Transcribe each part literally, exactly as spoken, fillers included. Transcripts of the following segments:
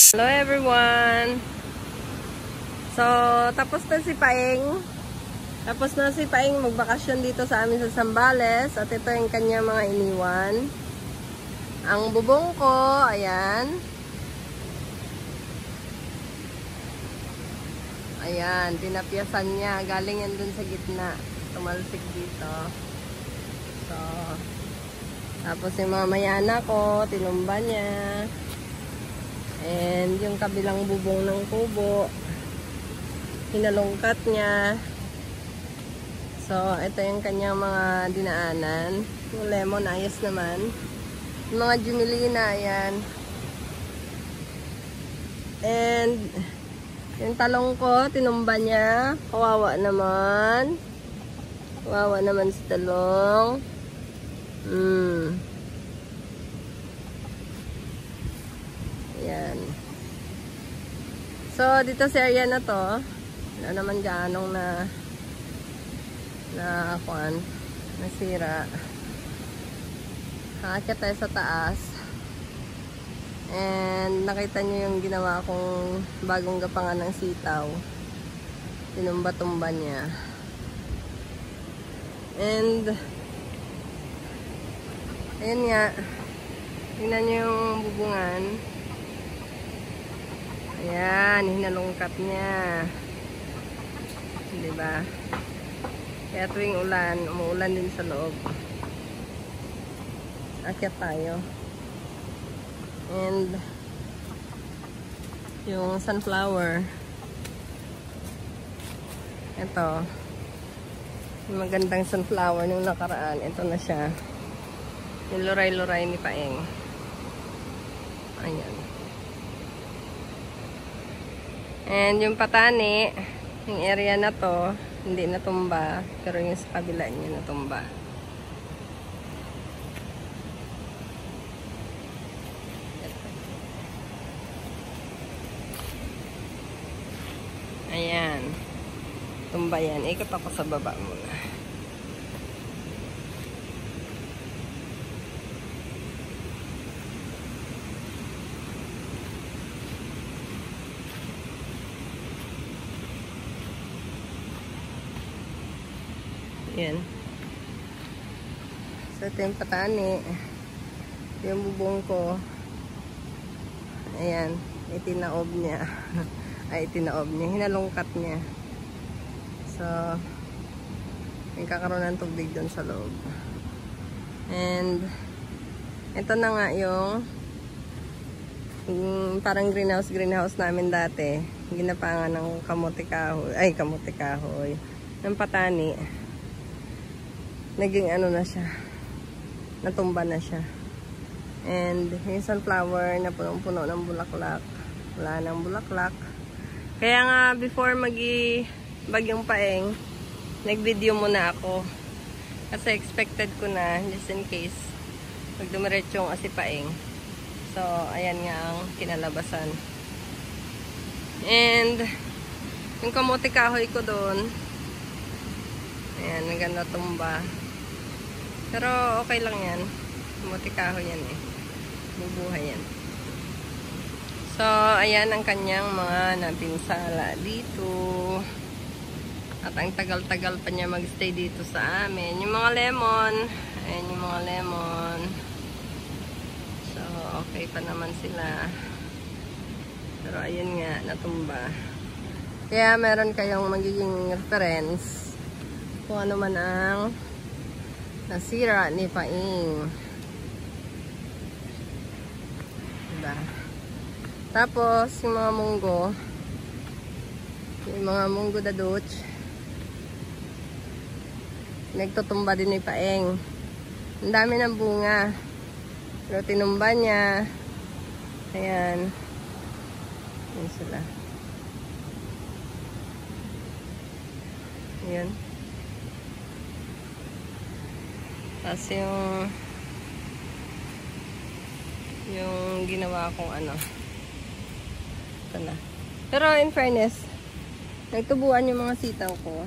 Hello everyone! So, tapos na si Paeng. Tapos na si Paeng magbakasyon dito sa amin sa Zambales. At ito yung kanya mga iniwan. Ang bubong ko, ayan. Ayan, tinapyasan niya. Galing yan dun sa gitna. Tumalsik dito. So, tapos yung mga mayana ko, tinumba niya. And yung kabilang bubong ng kubo, hinalungkat niya. So, ito yung kanyang mga dinaanan. Yung lemon, ayos naman. Yung mga jumelina, ayan. And yung talong ko, tinumba niya. Kawawa naman. Kawawa naman si talong. Hmm. Ayan. So, dito sa area na to, wala naman ganong na na kuan, nasira. Aakyat tayo sa taas. And nakita nyo yung ginawa kong bagong gapangan ng sitaw. Tinumba-tumba niya. And ayan nga. Tingnan nyo yung bubungan. Ayan, hinalungkat niya. Diba? Kaya tuwing ulan, umuulan din sa loob. Akyat tayo. And yung sunflower. Ito. Yung magandang sunflower nung nakaraan. Ito na siya. Yung luray-luray ni Paeng. Ayan. And yung patani, yung area na to, hindi natumba. Pero yung sa kabila niya natumba. Ayan. Tumba yan. Ikot ako sa baba muna. Ayan. So, ito yung patani. Yung bubong ko. Ayan. Itinaob niya. Ay, itinaob niya. Hinalungkat niya. So, nagkakaroon ng tubig doon sa loob. And, ito na nga yung, yung parang greenhouse, greenhouse namin dati. Ginapangan ng kamote kahoy. Ay, kamote kahoy. Ng patani. Naging ano na siya. Natumba na siya. And, yung sunflower na punong-puno ng bulaklak. Wala nang bulaklak. Kaya nga, before magi bagyong Paeng, nag-video muna ako. Kasi expected ko na, just in case, magdumiretso yung asi Paeng. So, ayan nga ang kinalabasan. And, yung kamote kahoy ko doon, ayan, naganda tumba. Pero, okay lang yan. Kamote kahoy yan eh. Bubuhay yan. So, ayan ang kanyang mga napinsala dito. At ang tagal-tagal pa niya magstay dito sa amin. Yung mga lemon. Ayan yung mga lemon. So, okay pa naman sila. Pero, ayun nga, natumba. Kaya, meron kayong magiging reference kung ano man ang nasira ni Paeng. Diba? Tapos, yung mga munggo, yung mga munggo da Dutch, nagtutumba din ni Paeng. Ang dami ng bunga. Pero tinumba niya. Ayan. Ayan sila. Ayan. Tapos yung yung ginawa kong ano. Ito na. Pero in fairness, nagtubuan yung mga sitaw ko.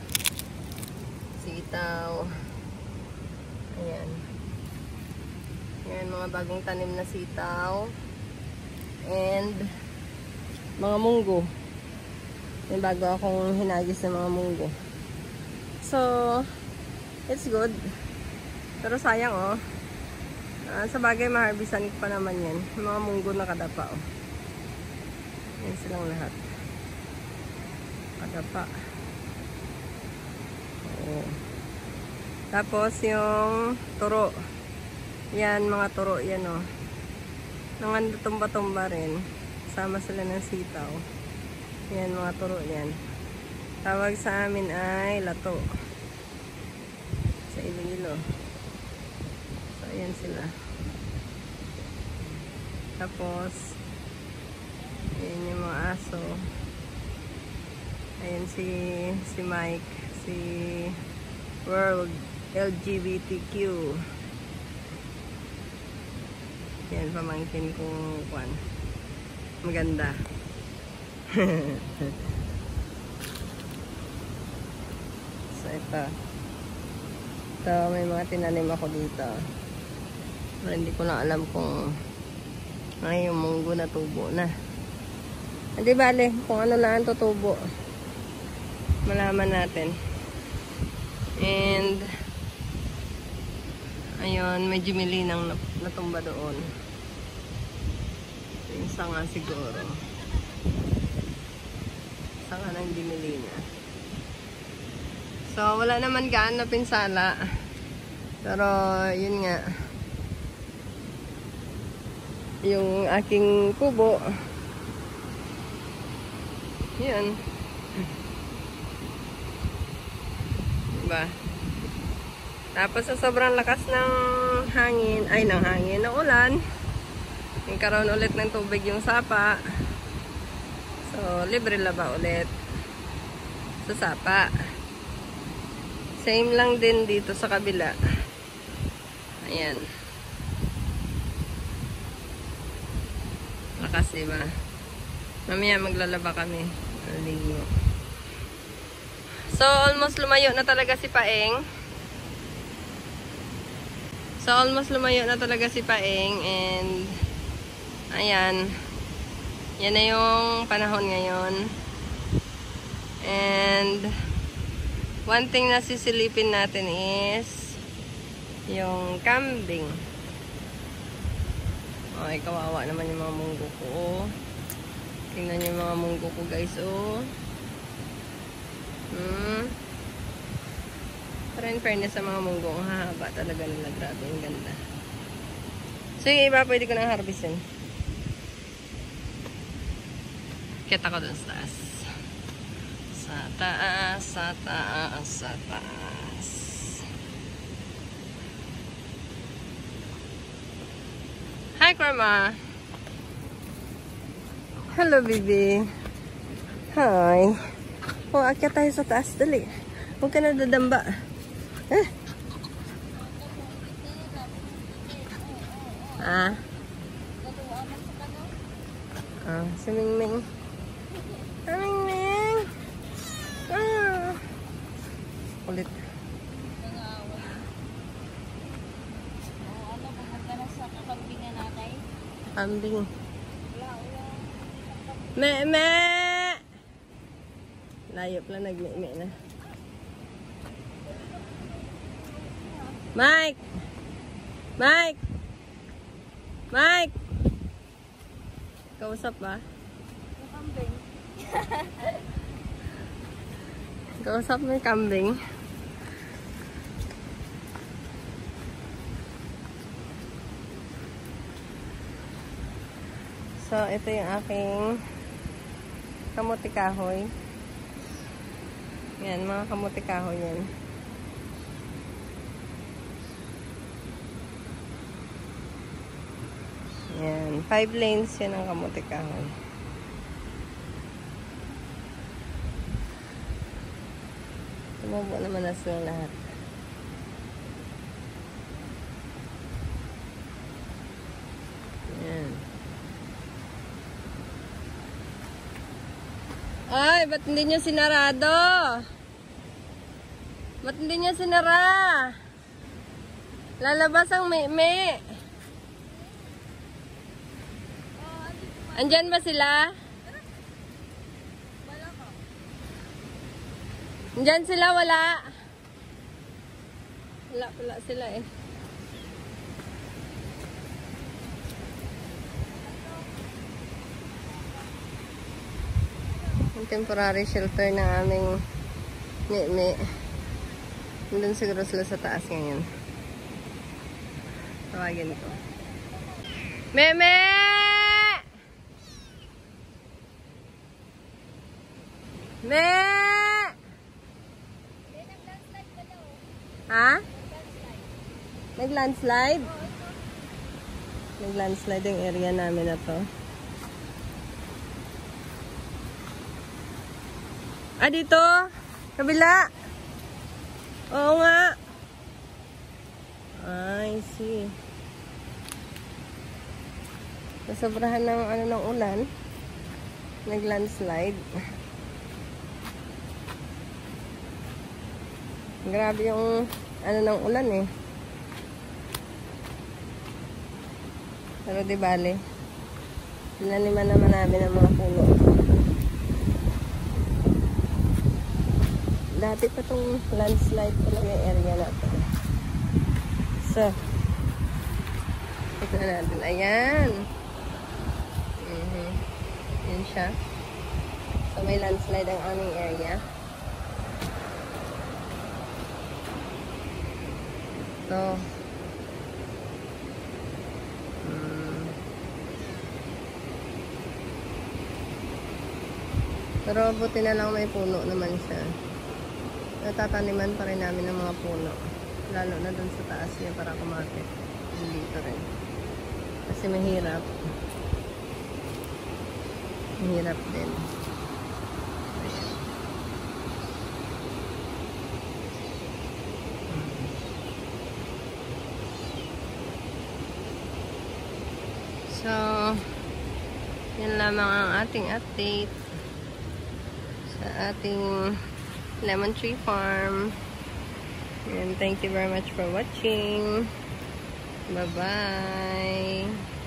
Sitaw. Ayan. Ayan, mga bagong tanim na sitaw. And mga munggo. May bago akong hinagis ng mga munggo. So, it's good. Pero sayang oh. Uh, sa bagay, maharbisan ko pa naman yan. Mga munggo na kadapa oh. Yan silang lahat. Kadapa. Oo. Tapos yung turo. Yan, mga turo yan oh. Nangan tumba-tumba rin. Sama sila ng sitaw. Yan, mga turo yan. Tawag sa amin ay lato. Sa Iloilo. So, ayan sila. Tapos, ayan yung mga aso. Ayan si, si Mike. Si World L G B T Q. Yan, pamangkin kong kwan. Maganda. So, ito. Ito, may mga tinanim ako dito. Pero hindi ko na alam kung ay, yung munggo na tubo na. Hindi bale, kung ano lang ang tutubo. Malaman natin. And, ayun, medyo milinang natumba doon. Yung sanga siguro. Sanga ng dimilina. So, wala naman gaan na pinsala. Pero, yun nga. Yung aking kubo. Yun. Diba? Tapos sa sobrang lakas ng hangin, ay ng hangin, ng ulan, nagkaroon ulit ng tubig yung sapa. So, libre laba ulit sa sapa. Same lang din dito sa kabila. Ayan. Lakas, diba? Mamaya maglalaba kami. Aligo. So, almost lumayo na talaga si Paeng. So, almost lumayo na talaga si Paeng. And, ayan. Yan na yung panahon ngayon. And, one thing na sisilipin natin is yung kambing. Okay, kawawa naman yung mga munggo ko. Tingnan niyo yung mga munggo ko, guys, oh. Hmm. Pero in fairness sa mga munggo, ang hahaba talaga nila. Grabe, yung ganda. So, yung iba, pwede ko nang harvestin. Kita ko dun sa taas. Sa taas, sa taas, sa taas. Hi, Grandma. Hello, baby. Hi. O, oh, akyat tayo sa taas. Dali. Huwag ka na dadamba. Eh? Ah? Ah, si Mingming. Ah, Mingming. Ah. Kulit. Kambing. Me, me! Layo pala, nag-me-me na. Mike! Mike! Mike! Kausap ba? Kambing. Kausap mo yung kambing. So, ito yung aking kamuti kahoy. Yan, mga kamuti kahoy yan. Yan, five lanes yan ang kamuti kahoy. Tumubo naman na sila lahat. Yan. Ay, ba't hindi nyo sinarado? Ba't hindi nyo sinara? Lalabas ang me-me. Andyan ba sila? Diyan sila, wala. Wala pala sila eh. Yung temporary shelter ng aming mi-mi. Nandun siguro sila sa taas ngayon. Tawagin ko. Meme! Me! Ha? Nag-landslide? Nag-landslide yung area namin na to. Ah, dito? Kabila? Oo nga. I see. Nasobrahan ng ano ng ulan. Nag-landslide. Grabe yung ano ng ulan eh. Pero di bale. Pinaniman naman namin ang mga puno. Dati pa tong landslide talaga yung area natin. So, tignan natin. Ayan. Mm-hmm. Yan siya. So, may landslide ang aming area. So, mm, pero buti na lang may puno naman siya. Natataniman pa rin namin ng mga puno. Lalo na dun sa taas niya para kumakit. Dito rin. Kasi mahirap. Mahirap din. So, yun lamang ang ating update sa ating lemon tree farm. And thank you very much for watching. Bye-bye.